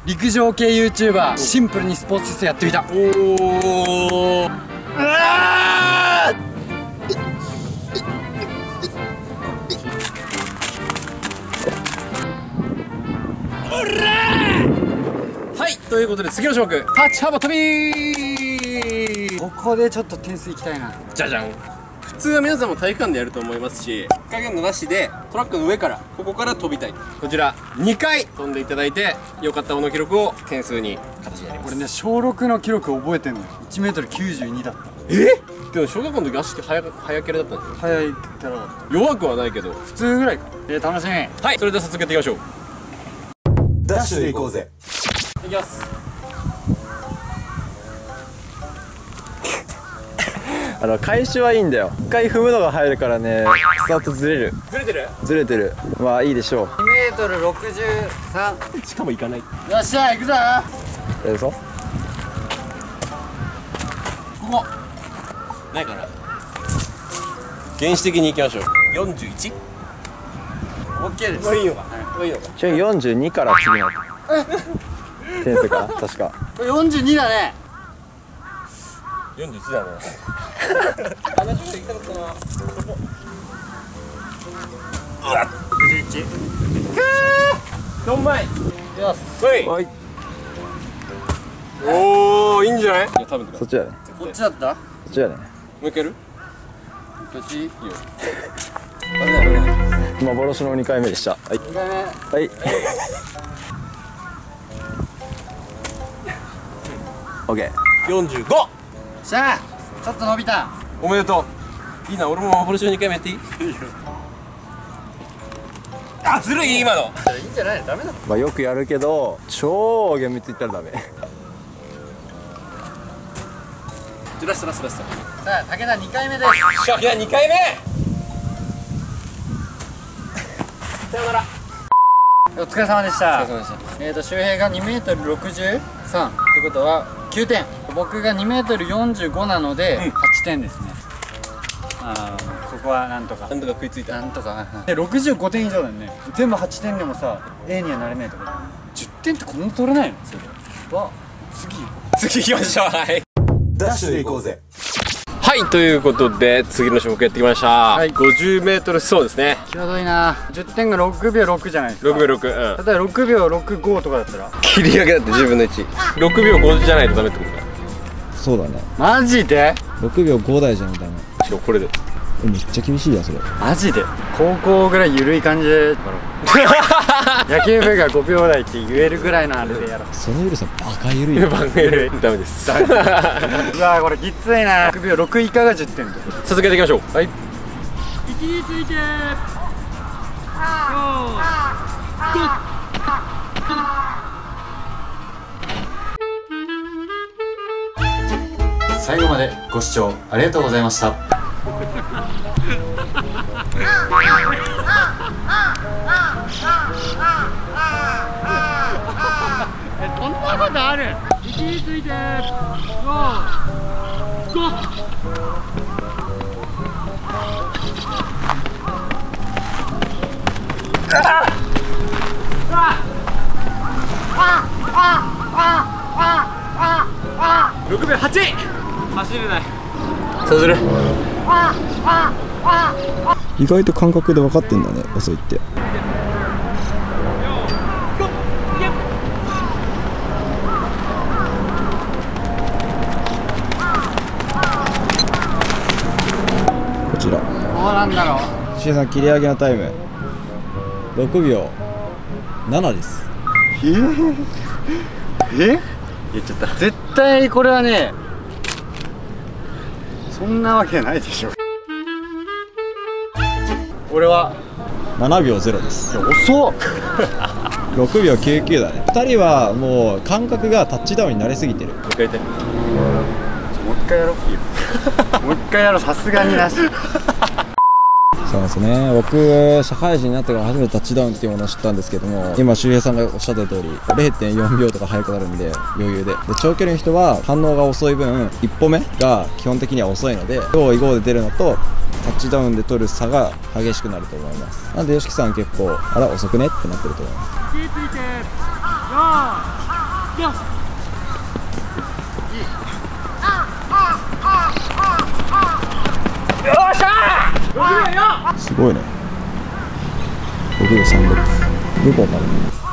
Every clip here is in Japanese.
陸上系 YouTuber シンプルにスポーツテストやってみた。 おお。はい、ということで次の種目、立ち幅跳び。 ここでちょっと点数いきたいな。 じゃじゃん。普通は皆さんも体育館でやると思いますし、日陰のなしでトラックの上からここから飛びたい。こちら2回飛んでいただいて、良かったもの記録を点数に形になります。 俺ね、小6の記録覚えてんのよ。 1m92 だった。 でも小学校の時足早キャラだったんですよ。 速いキャラだった。 弱くはないけど普通ぐらいか。楽しみ。 はい、それでは早速やっていきましょう。 ダッシュで行こうぜ。 いきます。 開始はいいんだよ。一回踏むのが入るからね、スタートずれる。 ずれてる。 ずれてる。まあいいでしょう。 2m63。 しかも行かない。 よっしゃ行くぞ。 嘘？ ここないかな。原始的に行きましょう。41。 オッケーです。 もういいのか。もういいのか。 ちょ42から次の点数か確か。 これ42だね。 41だね。70まで行きたかったな。 61。 4枚。 よし。 はい。おお、いいんじゃない？いや、多分そっちだね。 こっちだった。 そっちだね。 もう一回やる？ どっち？いいよ。 あれだよね。 幻の2回目でした。はい。 2回目。 はい。オッケー。 45。 しゃあちょっと伸びた。 おめでとう。いいな、俺も幻の2回目やっていい？あ、ずるい今の。 いいんじゃないの？ダメだ。 まあよくやるけど、超厳密いったらダメ。 ラスト。 さあ武田2回目です。 しゃ、いや2回目。さよなら。 お疲れ様でした。 お疲れ様でした。 周平が 2m63 ってことは9点、僕が 2m45 なので8点ですね。ここはなんとかなんとか食いついた。 なんとかで65点以上だよね。全部8点でもさ A にはなれないとか10点ってこんな取れないの？それは次次行きましょう。はい。 ダッシュで行こうぜ。 はい、ということで次の種目やってきました。はい、50m 走ですね。 際どいな。10点が6秒6じゃないですか。 6秒6。 例えば6秒65とかだったら切り上げだって10分の1。6秒5じゃないとダメってことだ。 そうだね。 マジで 6秒5台じゃダメ。 しかもこれでめっちゃ厳しいやそれ。 マジで高校ぐらい緩い感じで野球部が5秒台って言えるぐらいのあれでやろう。 それよりさバカ緩いよ。 番組でダメです。 うわーこれきついな。6秒6以下が10点で。 続けていきましょう。はい。 位置について最後までご視聴ありがとうございました。そんなことある？位置について6秒8。走れない。 そうする。 意外と感覚で分かってんだね、遅いって。こちらどうなんだろう。 しげさん切り上げのタイム6秒7です。 言っちゃった。絶対これはね、そんなわけないでしょ。俺は 7秒0です。 遅っ。 6秒99だね。2人はもう感覚がタッチダウンに慣れすぎてる。 もう一回やって。 もう一回やろう。もう一回やろう。さすがになし。 そうですね。僕社会人になってから初めてタッチダウンっていうものを知ったんですけども、今周平さんがおっしゃった通り 0.4 秒とか速くなるんで余裕で。長距離の人は反応が遅い分1歩目が基本的には遅いので、5位5で出るのとタッチダウンで取る差が激しくなると思います。なんで YOSHIKI さん結構あら遅くねってなってると思います。 位置についてすごいね。6秒36。よくわかる。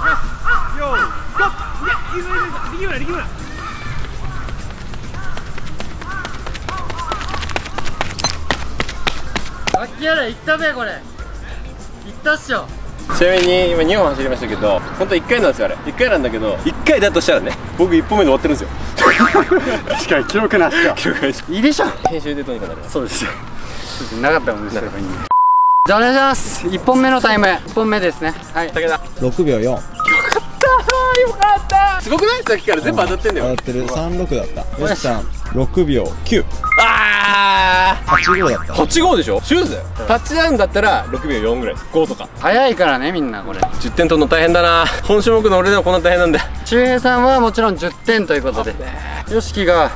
さっきやら行ったべこれ。行ったっしょ。 ちなみに今2本走りましたけど、本当は1回なんですよあれ。1回なんだけど、1回だとしたらね、僕1本目で終わってるんですよ。 確かに記録なしか。 記録ないし。 いいでしょ。 編集でどうにかなる。 そうですよ。なかったもんですればいいんで。じゃあお願いします。1本目のタイム、1本目ですね。はい。 武田。 6秒4。 よかった。すごくない？さっきから全部当たってんだよ。 当たってる。36だった。よしちゃん6秒9。 ああ。 85だった。 85でしょ？シューズだよ。タッチダウンだったら6秒4ぐらいです。5とか。 早いからねみんなこれ。 10点取るの大変だな。本種目の俺でもこんな大変なんだよ。 周平さんはもちろん10点ということで、よしきが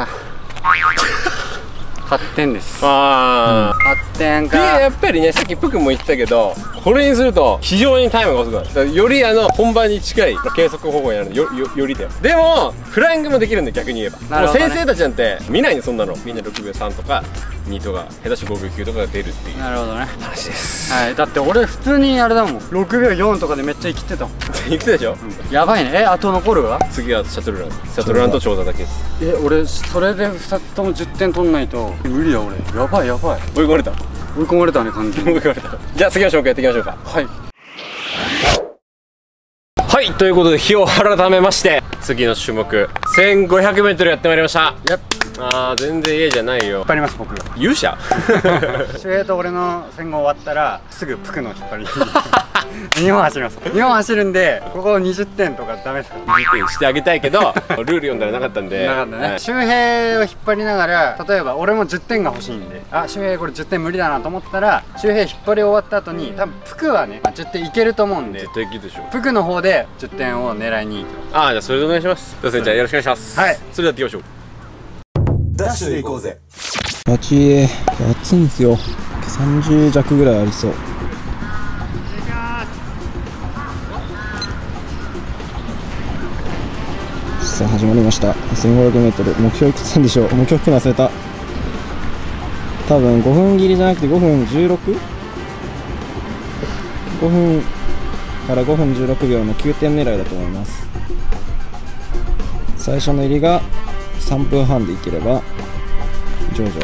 8点です。 ああ。 8点か。 やっぱりね、さっきプクも言ってたけど、これにすると非常にタイムが遅くなる。だからより本番に近い計測方法になるのよりだよ。でもフライングもできるんで、逆に言えば、 なるほどね、 もう先生たちなんて見ないね、そんなの。みんな6秒3とか2とか下手して5秒9とかが出るっていうなるほどね。 話です。 はい、だって俺普通にあれだもん、6秒4とかでめっちゃ生きてたもん。 言ってたでしょ、 やばいね。あと残るわ。 次はシャトルランと長座だけです。 俺それで2つとも10点取んないと無理だ俺。やばいやばい。 追い込まれた。 追い込まれたね完全に。 追い込まれた。じゃあ次の種目やっていきましょうか。 はい。 はい、ということで日を改めまして次の種目 1500m やってまいりました。あー全然家じゃないよ。 引っ張ります僕が。 勇者周平と俺の戦後終わったらすぐプクの引っ張り2本走ります。2本走るんで、ここ20点とかダメですか 20点してあげたいけどルール読んだらなかったんで。 なかったね、 はい、 周平を引っ張りながら、例えば俺も10点が欲しいんで、あ、周平これ10点無理だなと思ったら、周平引っ張り終わった後に多分プクはね、10点いけると思うんで、 絶対いけるでしょ。 プクの方で10点を狙いに行く。 ああ、じゃあそれでお願いします。すいません、じゃあよろしくお願いします。 はい、 それではやっていきましょう。 ダッシュで行こうぜ。 街暑いんですよ。30弱ぐらいありそう。さあ始まりました。 1500m 目標いくつなんでしょう。目標聞くの忘れた。多分5分切りじゃなくて5分 16？ 5分から5分16秒の9点狙いだと思います。最初の入りが3分半でいければ徐々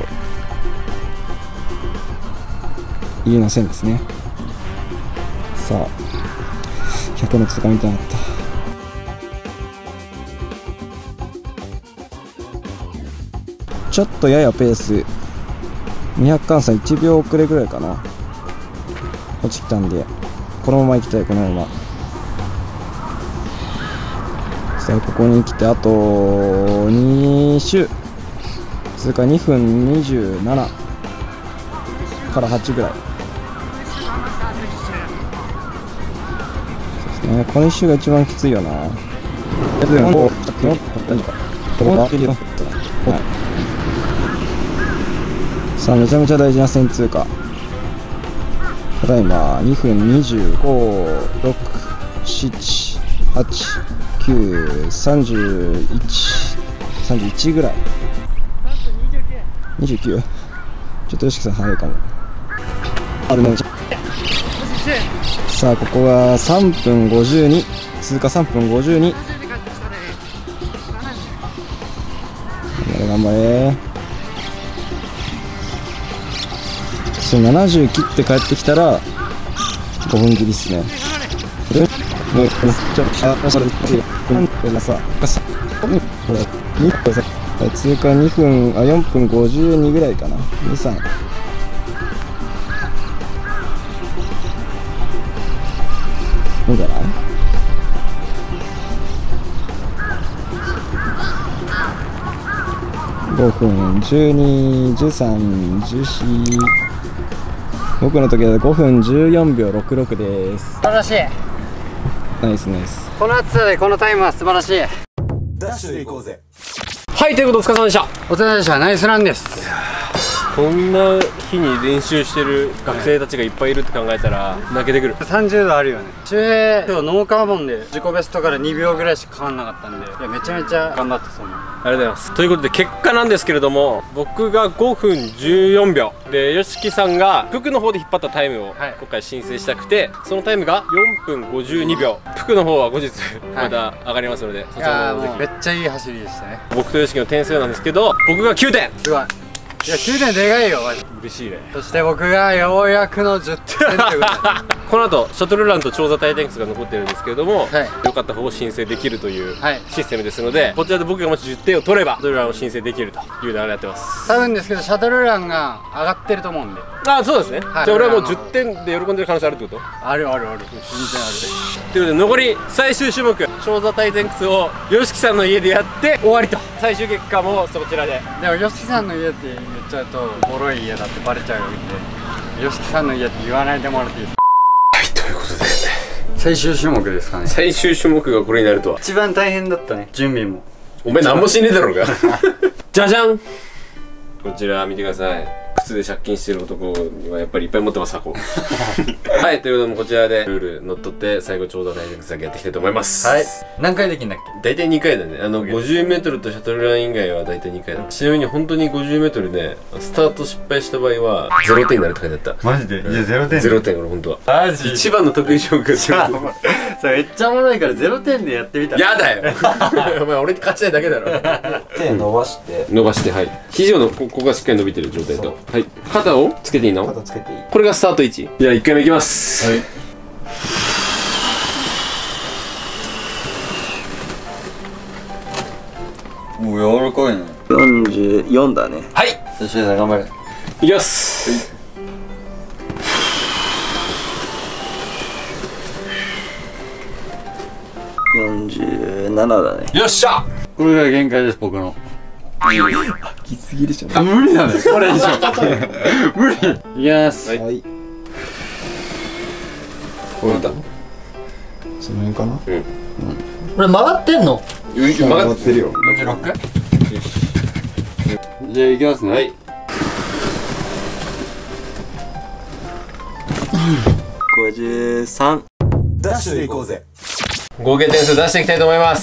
入りの線ですね。さあ100の通過みたいになった。ちょっとややペース200換算1秒遅れぐらいかな、落ちてきたんで、このまま行きたい。このままさあここに来てあと2周通過2分27から8ぐらいですね。この1周が一番きついよな。さあめちゃめちゃ大事な線通過。ただいま2分25、6、7、8、9、31、31ぐらい。29。ちょっとよしきさん早いかも。さあここが3分52、通過3分52。頑張れ。そう70切って帰ってきたら5分切りっすね。通過2分4分52ぐらいかな。23いいんじゃない。5分12、13、14。僕の時は5分14秒66です。 素晴らしい。 ナイスナイス。 この暑さでこのタイムは素晴らしい。 ダッシュで行こうぜ。 はい、ということでお疲れ様でした。 お疲れ様でした。ナイスランです。 こんな日に練習してる学生たちがいっぱいいるって考えたら泣けてくる。 30度あるよね。周平今日ノーカーボンで自己ベストから2秒ぐらいしか変わんなかったんで、いやめちゃめちゃ頑張ってそう思う。 ありがとうございます。ということで結果なんですけれども、僕が5分14秒で、YOSHIKIさんが服の方で引っ張ったタイムを今回申請したくて、そのタイムが4分52秒。服の方は後日また上がりますので、そちらもぜめっちゃいい走りでしたね。 ひ。僕とYOSHIKIの点数なんですけど、僕が9点。 すごい。いや9点でかいよ。 嬉しいね。 そして僕がようやくの10点ということでこの後シャトルランと長座タイテンクスが残ってるんですけれども、 はい良かった方を申請できるというはいシステムですので、こちらで僕がもし10点を取ればシャトルランを申請できるという流れになってます。 多分ですけどシャトルランが上がってると思うんで。 ああ、そうですね、 はいじゃあ俺はもう10点で喜んでる可能性あるってことあるあるある、全然あということで、残り最終種目長座タイテンクスをYOSHIKIさんの家でやって終わりと。最終結果もそちらで。 る。でもYOSHIKIさんの家って言っちゃうとボロい家だってバレちゃうので、YOSHIKIさんの家って言わないでもらっていいですか。 はい、ということで最終種目ですかね。 最終種目がこれになるとは。 一番大変だったね、準備も。 お前何もしねえだろうがじゃじゃん、こちら見てください。靴で借金してる男はやっぱりいっぱい持ってます、箱はい、ということでこちらでルール乗っ取って最後長座タイテンクスだけやっていきたいと思います。 はい。何回できんだっけ。 大体2回だね。50m とシャトルラン以外は大体2回だ。ちなみに本当に 50m でスタート失敗した場合は0点になるって書いてあった。 マジで。いや0点。 0点、俺本当はマジ一番の得意種目が0点。 それめっちゃおもろいから0点でやってみたら。 やだよお前俺に勝ちたいだけだろ手伸ばして伸ばして、はい、肘をここがしっかり伸びてる状態と、はい、肩をつけていいの。 肩つけていい。 これがスタート位置。じゃあ1回目いきます。はい、 もう柔らかいね。 44だね。 はい、 よし、頑張れ。 いきます。 47だね。 よっしゃ。 これが限界です、僕の。 きすぎでしょ。 あ、無理だね、これ以上無理。いきます。 はいはい。 こうなった。 その辺かな。 これ曲がってんの。 曲がってるよ。 56？ じゃあいきますね。 はい、 53。 ダッシュで行こうぜ。 合計点数出していきたいと思います。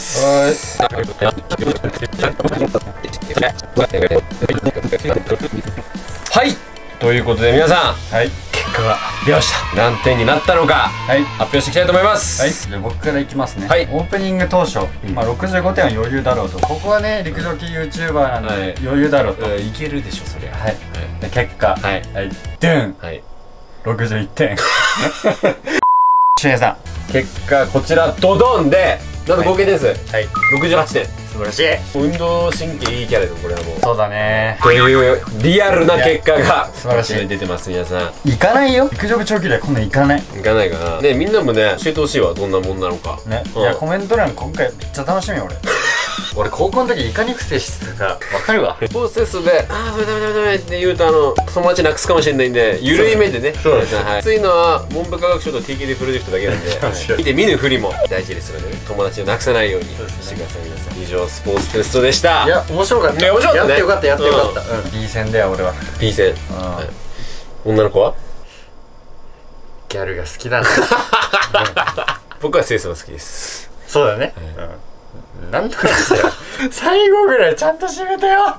はい、ということで皆さん、 はい。 結果が出ました。何点になったのかはい。 発表していきたいと思います。 はい。じゃあ僕からいきますね。 はいオープニング当初、まあ65点は余裕だろうと。ここはね、陸上系 YouTuber なんで、 はい余裕だろうと。 いけるでしょそれ。 はい。で結果、 はいはい。ドゥンはい、 61点。周平さん。 結果こちらドドンで、なんと合計点数、 はい。 68点。 素晴らしい。 運動神経いいキャラで、これはもうそうだね。 というリアルな結果が素晴らしいこちらに出てます。皆さん行かないよ。陸上部長期でこんなん行かない。 いかないかなね。みんなもね教えてほしいわ、どんなもんなのかね。 うんいや、コメント欄今回めっちゃ楽しみよ、俺。俺高校の時いかに不正してたかわかるわ。 プロセスで「ああダメダメダメダメ」って言うと友達なくすかもしれないんで、緩い目でね。そうですね。はい、きついのは文部科学省と TKD プロジェクトだけなんで、見て見ぬふりも大事ですのでね、友達をなくさないようにしてください。皆さん、以上スポーツテストでした。 いや、面白かった。 いや面白かったね。 やってよかった、やってよかった。B 戦だよ、俺は。 P 戦、はい、女の子はギャルが好きだな。 僕は清楚が好きです。 そうだね。なんとかしてよ。最後ぐらいちゃんと締めてよ。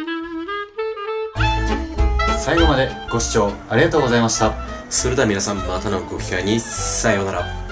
最後までご視聴ありがとうございました。 それでは皆さん、またのご機会にさようなら。